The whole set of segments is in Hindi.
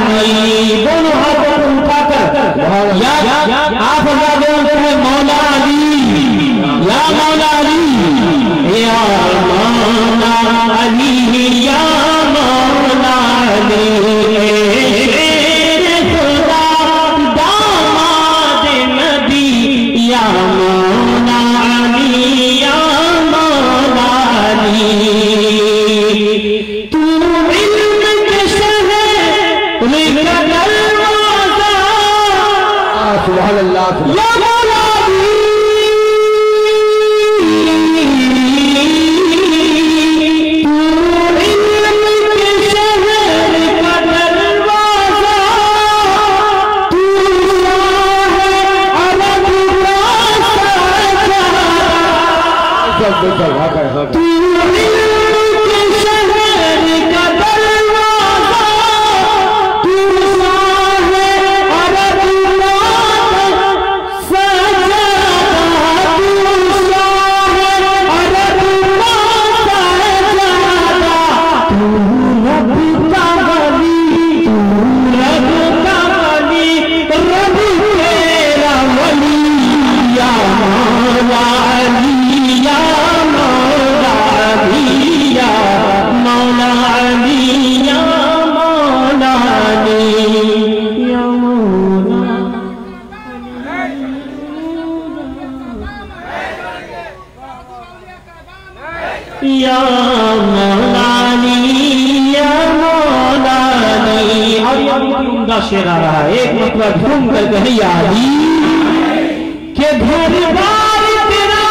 अली। दोनों हाथों को उठाकर आप बोलते हैं मौला अली, या मौला अली, या मौला अली, या मौला अली। या मौला अली, या मौला अली। और उनका शेर आ रहा है, एक मतलब घूम कर कहे या अली के दरबार तेरा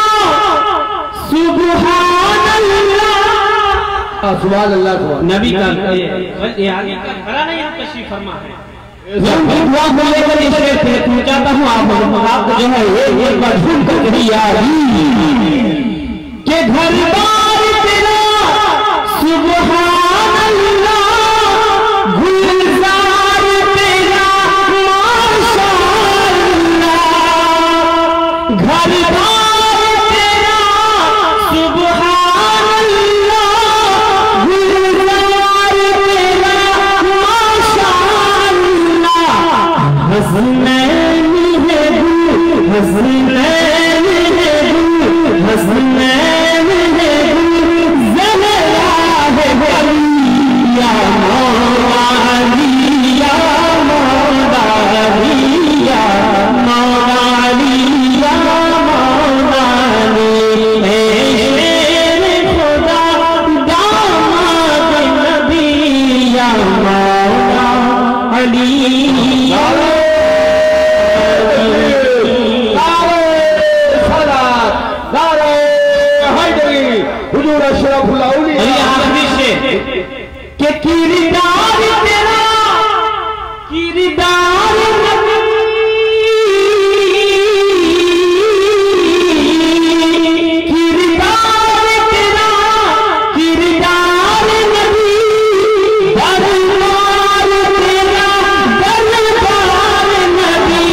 सुभान अल्लाह। सुभान अल्लाह। नबी का खरा नहीं आप तशरीफ फरमा है, दुआ को लेकर इस शेर पे पूछाता हूँ आप जो है एक बार घूम कर कहे या अली के दरबार सुभान अल्लाह, गुलजार तेरा माशाअल्लाह, घर-बार तेरा सुभान अल्लाह, गुलजार तेरा माशाअल्लाह। हसनैन है तू, हसनैन है तू, हसनैन है तू, या मौला अली, या मौला अली, या मौला अली, या मौला अली। मेरे खुदा दामाद नबी, या मौला अली। हुजूर अशरफुल औलिया के किरदार तेरा, किरदार नबी, किरदार तेरा, किरदार नबी, दरबार तेरा, दरबार नबी,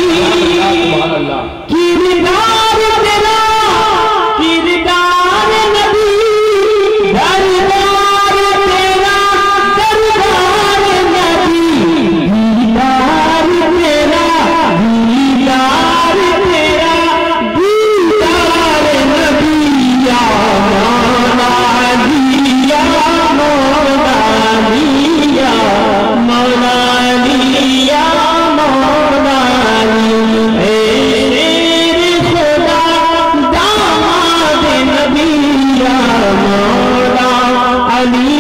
किरदार तेरा, किरदार नबी, दरबार तेरा, दरबार नबी, दीदार तेरा, दीदार तेरा, दीदार नबी। या मौला अली, या मौला अली, या मौला अली, या मौला अली। मेरे खुदा दामाद नबी, या मौला अली।